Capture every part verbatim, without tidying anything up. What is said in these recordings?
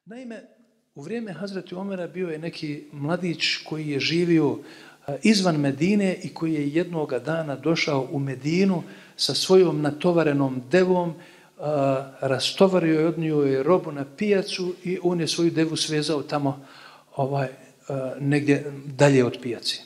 Naime, u vrijeme Hazreti Omera bio je neki mladić koji je živio izvan Medine i koji je jednoga dana došao u Medinu sa svojom natovarenom devom, rastovario je, odnio je robu na pijacu i on je svoju devu svezao tamo ovaj, negdje dalje od pijaci.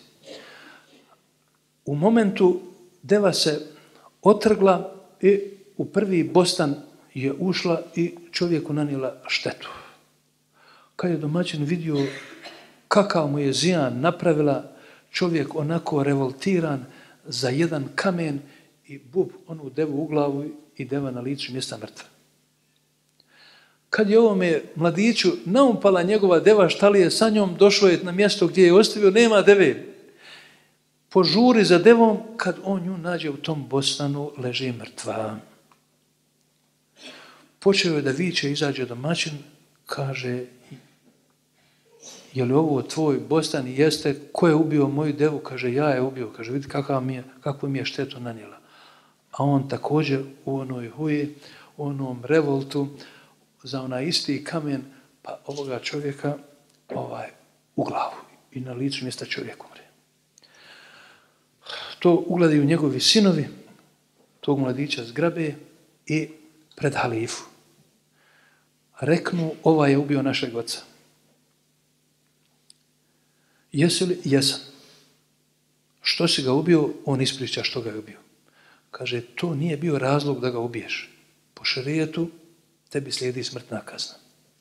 U momentu deva se otrgla i u prvi bostan je ušla i čovjeku nanijela štetu. Kad je domaćin vidio kakav mu je zijan napravila, čovjek onako revoltiran za jedan kamen i bub, onu devu u glavu i deva na licu mjesta mrtva. Kad je ovome mladiću naumpala njegova deva, šta li je sa njom, došlo je na mjesto gdje je ostavio, nema deve. Požuri za devom, kad on nju nađe u tom bostanu, leži mrtva. Počeo je da viče, izađe domaćin, kaže, je li ovo tvoj bostan? Jeste. Ko je ubio moju devu? Kaže, ja je ubio. Kaže, vidi kakvu mi je, kakvu mi je štetu nanijela. A on također u onoj huji, u onom revoltu, za onaj isti kamen, pa ovoga čovjeka ovaj, u glavu i na licu mjesta čovjek umre. To ugledaju njegovi sinovi, tog mladića zgrabe i pred halifu. Reknu, ovaj je ubio našeg oca. Jesi li? Jesam. Što si ga ubio? On ispriča što ga je ubio. Kaže, to nije bio razlog da ga ubiješ. Po šerijetu tebi slijedi smrtna kazna.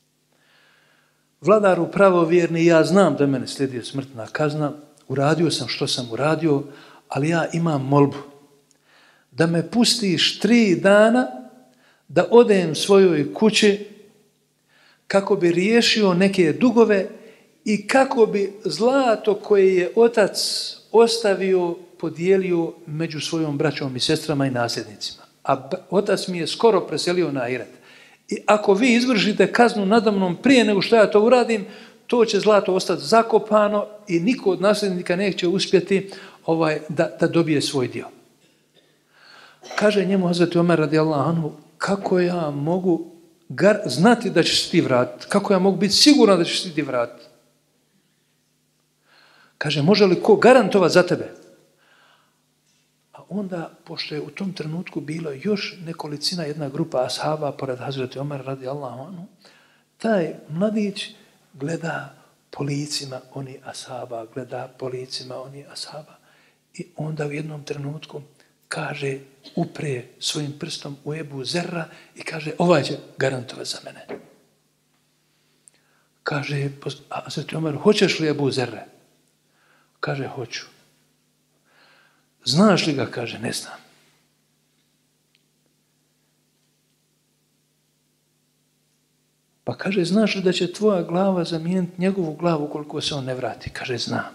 Vladaru pravovjerni, ja znam da mene slijedi smrtna kazna, uradio sam što sam uradio, ali ja imam molbu da me pustiš tri dana da odem svojoj kući kako bi riješio neke dugove i kako bi zlato koje je otac ostavio podijelio među svojom braćom i sestrama i nasljednicima. A otac mi je skoro preselio na ahiret. I ako vi izvršite kaznu nadamnom prije nego što ja to uradim, to će zlato ostati zakopano i niko od nasljednika neće uspjeti ovaj, da, da dobije svoj dio. Kaže njemu Hazreti Omer radijallahu anhu, kako ja mogu gar, znati da ćeš ti vratiti? Kako ja mogu biti siguran da ćeš ti vratiti? Kaže, može li ko garantovati za tebe? A onda, pošto je u tom trenutku bilo još nekolicina, jedna grupa ashaba pored Hazreti Omara radijallahu anhu, taj mladić gleda po licima oni ashaba, gleda po licima oni ashaba i onda u jednom trenutku kaže, upre svojim prstom u Ebu Zerra i kaže, ovaj će garantovati za mene. Kaže, a Hazreti Omer, hoćeš li Ebu Zerre? Kaže, hoću. Znaš li ga? Kaže, ne znam. Pa kaže, znaš li da će tvoja glava zamijeniti njegovu glavu koliko se on ne vrati? Kaže, znam.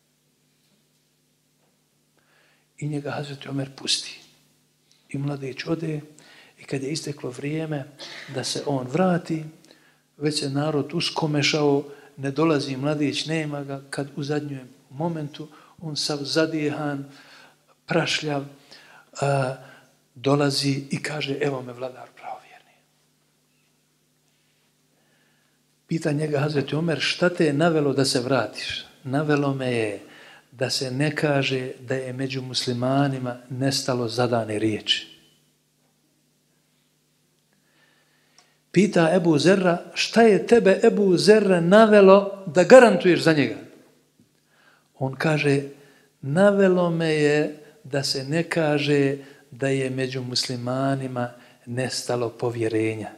I njega Hazreti Omer pusti. I mladić ode i kad je isteklo vrijeme da se on vrati, već se narod uskomešao, ne dolazi mladić, nema ga, kad u zadnjem momentu on sav zadijehan, prašljav, a, dolazi i kaže, evo me vladar pravovjerni. Pita njega Hazreti Omer, šta te je navelo da se vratiš? Navelo me je da se ne kaže da je među muslimanima nestalo zadane riječi. Pita Ebu Zerra, šta je tebe Ebu Zerra navelo da garantuješ za njega? On kaže, navelo me je da se ne kaže da je među muslimanima nestalo povjerenja.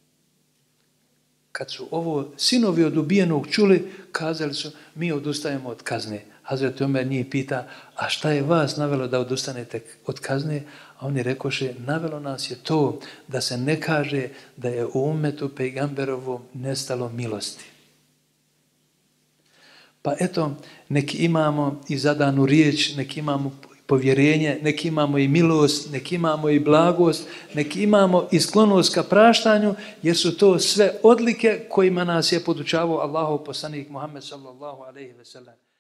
Kad su ovo sinovi od ubijenog čuli, kazali su, mi odustajemo od kazne. Hazreti Omer njih pita, a šta je vas navelo da odustanete od kazne? A oni rekoše, navelo nas je to da se ne kaže da je u ummetu pejgamberovom nestalo milosti. Pa eto, neki imamo i zadanu riječ, neki imamo povjerenje, neki imamo i milost, neki imamo i blagost, neki imamo i sklonost ka praštanju, jer su to sve odlike kojima nas je podučavao Allahov poslanik Muhammed sallallahu alejhi ve sellem.